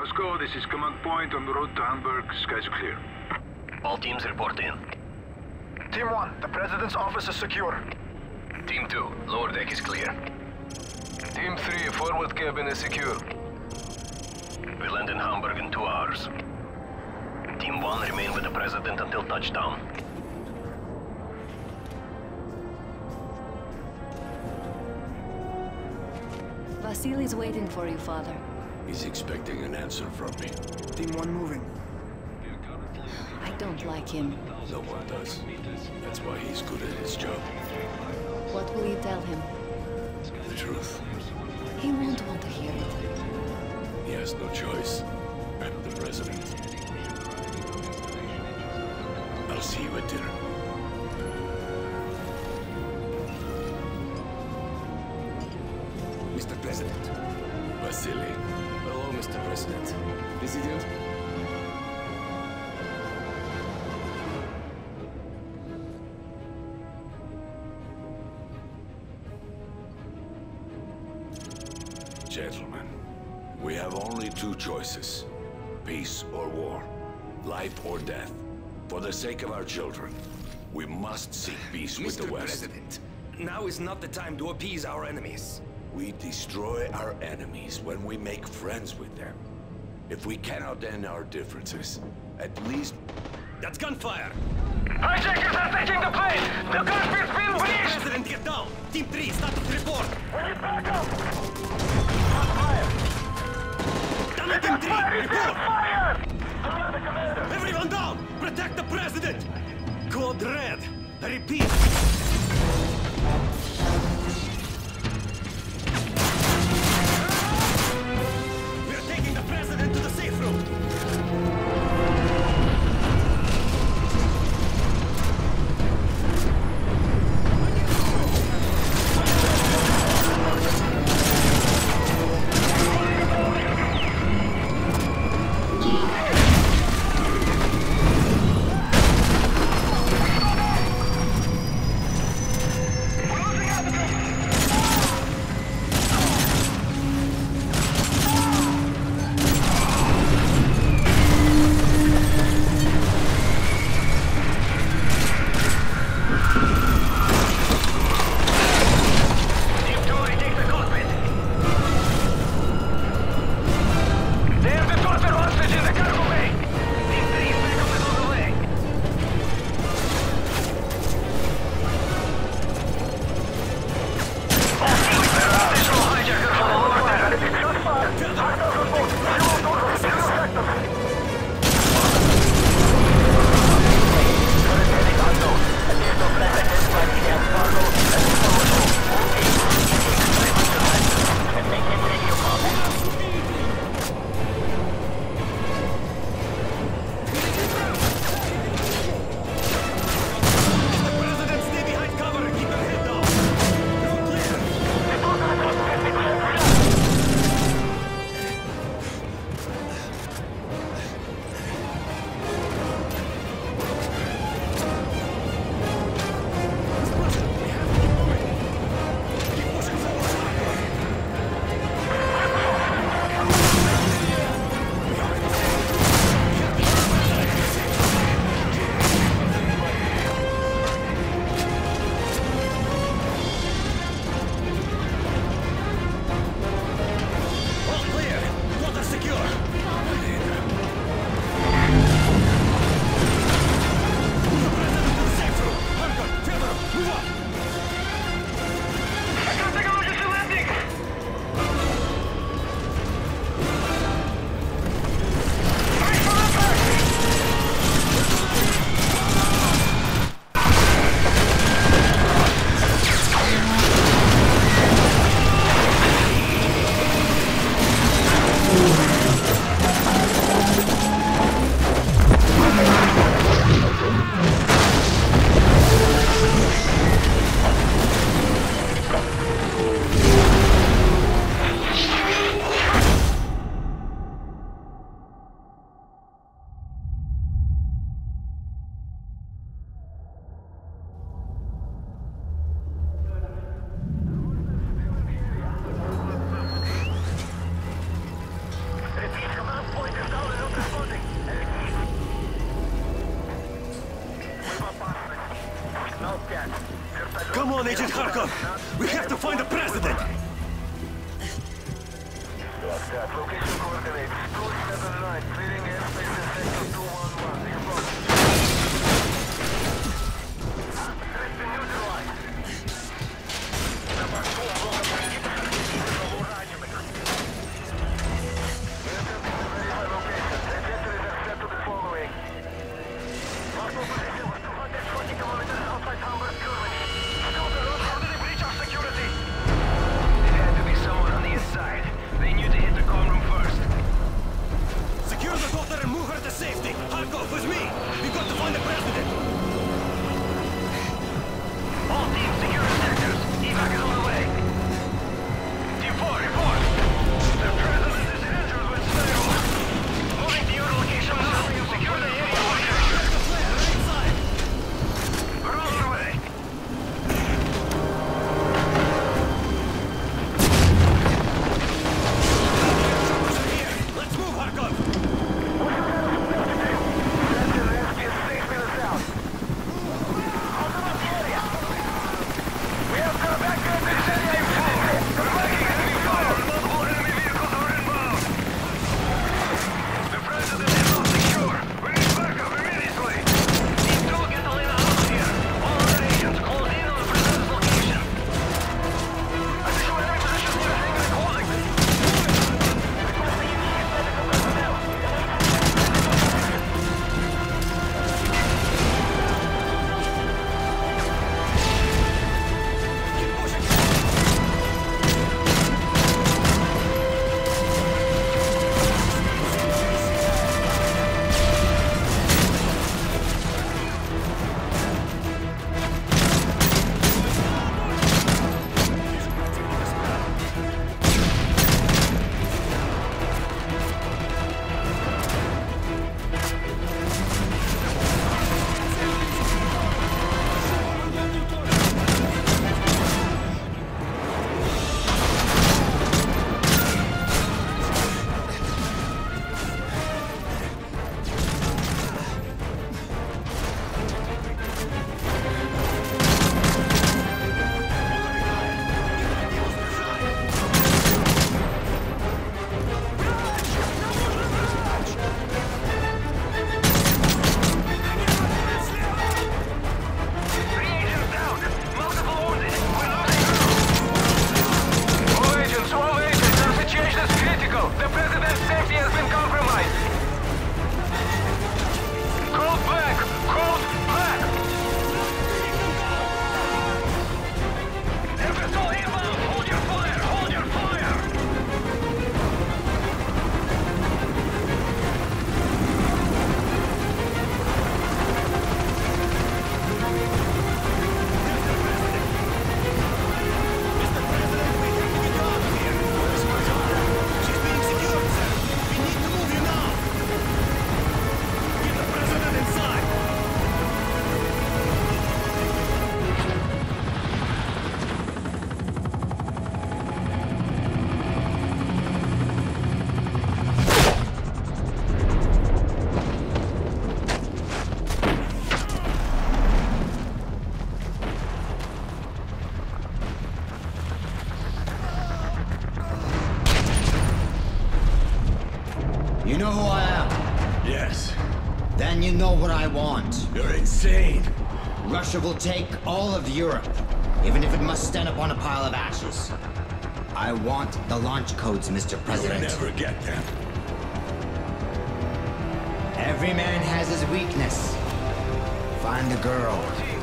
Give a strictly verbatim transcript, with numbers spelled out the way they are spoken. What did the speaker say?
Moscow, this is command point on the road to Hamburg. Skies are clear. All teams report in. Team one, the President's office is secure. Team two, lower deck is clear. Team three, forward cabin is secure. We land in Hamburg in two hours. Team one remain with the President until touchdown. Vasily's waiting for you, Father. He's expecting an answer from me. Team one moving. I don't like him. No one does. That's why he's good at his job. What will you tell him? The truth. He won't want to hear it. He has no choice. I'm the President. I'll see you at dinner. Mister President. Vasily. Hello, Mister President. President? Gentlemen, we have only two choices. Peace or war. Life or death. For the sake of our children, we must seek peace with the West. Mister President, now is not the time to appease our enemies. We destroy our enemies when we make friends with them. If we cannot end our differences, at least... That's gunfire! Hijackers are taking the plane! The cockpit's been Mister breached! President, get down! Team three, status report! We need backup! Down on Team three, Fire! report! Fire! Alert the commander! Everyone down! Protect the President! Code red! I repeat! We are taking the President to the safe room! on, Agent Kharkov. We have to find the president. Location coordinates two seven nine, clearing airspace in sector two one one. You know who I am? Yes. Then you know what I want. You're insane. Russia will take all of Europe, even if it must stand upon a pile of ashes. I want the launch codes, Mister President. You'll never get them. Every man has his weakness. Find the girl.